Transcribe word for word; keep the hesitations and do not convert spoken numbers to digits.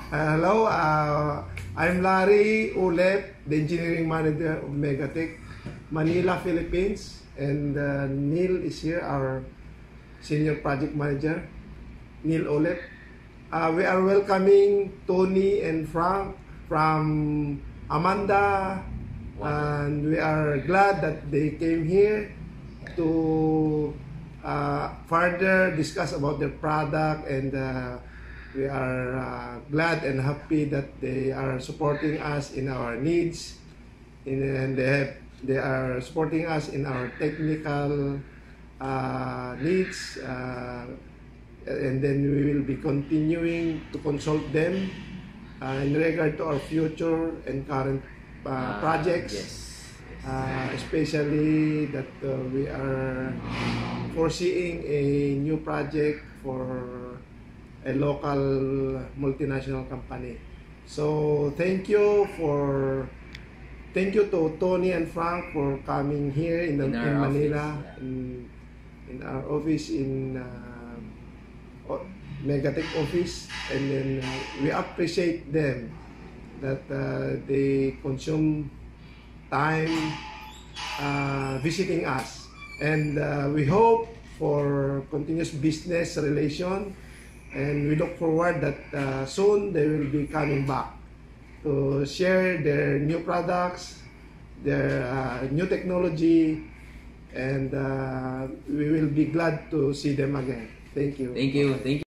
Uh, hello, uh, I'm Larry Ulep, the Engineering Manager of Megatech, Manila, Philippines. And uh, Neil is here, our Senior Project Manager, Neil Ulep. Uh, we are welcoming Tony and Frank from Amanda, and we are glad that they came here to uh, further discuss about their product, and uh, we are uh, glad and happy that they are supporting us in our needs, in, and they have they are supporting us in our technical uh, needs, uh, and then we will be continuing to consult them uh, in regard to our future and current uh, uh, projects. Yes. Uh, especially that uh, we are foreseeing a new project for a local multinational company. So thank you for thank you to Tony and Frank for coming here in, the, in, in Manila, office, yeah. in, in our office in uh, Megatech office, and then uh, we appreciate them that uh, they consume time uh, visiting us, and uh, we hope for continuous business relation, and we look forward that uh, soon they will be coming back to share their new products, their uh, new technology, and uh, we will be glad to see them again. Thank you. Thank you. Thank you.